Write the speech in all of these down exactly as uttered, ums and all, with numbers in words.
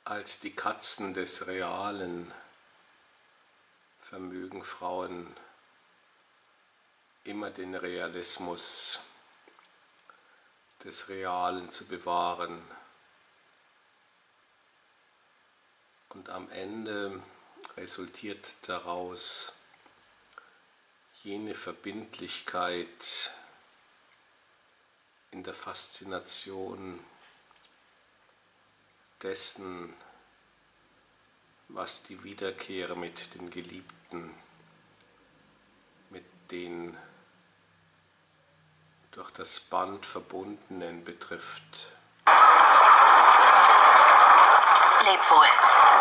Als die Katzen des Realen vermögen Frauen immer den Realismus des Realen zu bewahren. Und am Ende resultiert daraus jene Verbindlichkeit in der Faszination dessen, was die Wiederkehr mit den Geliebten, mit den durch das Band Verbundenen betrifft. Leb wohl.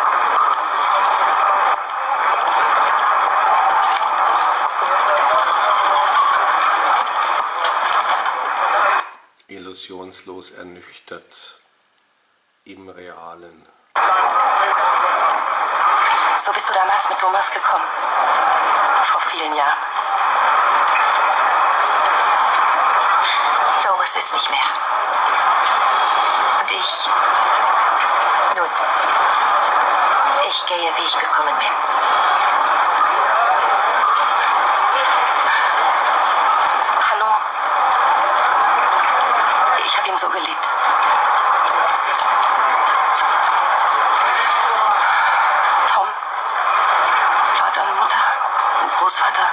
Illusionslos ernüchtert im Realen. So bist du damals mit Thomas gekommen. Vor vielen Jahren. Thomas ist nicht mehr. Und ich... Nun, ich gehe, wie ich gekommen bin. Hallo. Ich habe ihn so geliebt. Tom, Vater und Mutter und Großvater.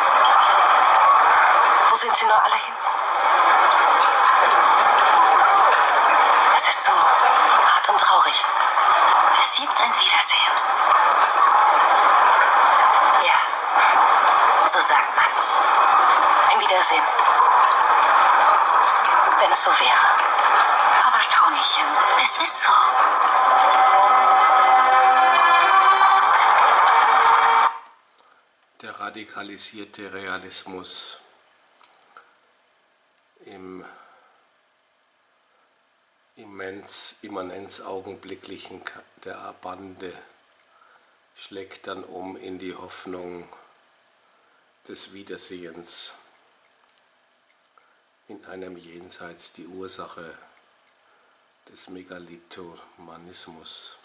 Wo sind sie nur alle hin? Es ist so hart und traurig. Es gibt ein Wiedersehen. Ja, so sagt man. Ein Wiedersehen. Wenn es so wäre. Aber Tonychen, es ist so. Der radikalisierte Realismus im immens, immanenz augenblicklichen der Bande schlägt dann um in die Hoffnung des Wiedersehens in einem Jenseits, die Ursache des Megalitomanismus.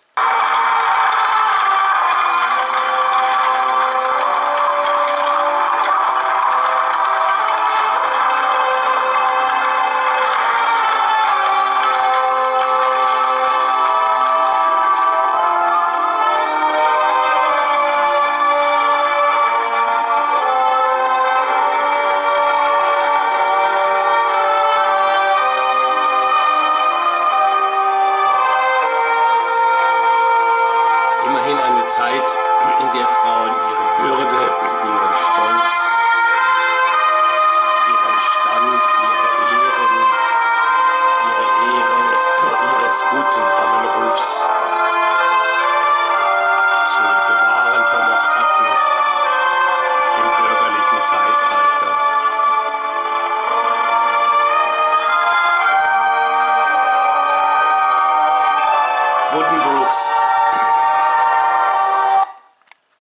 Immerhin eine Zeit, in der Frauen ihre Würde, ihren Stolz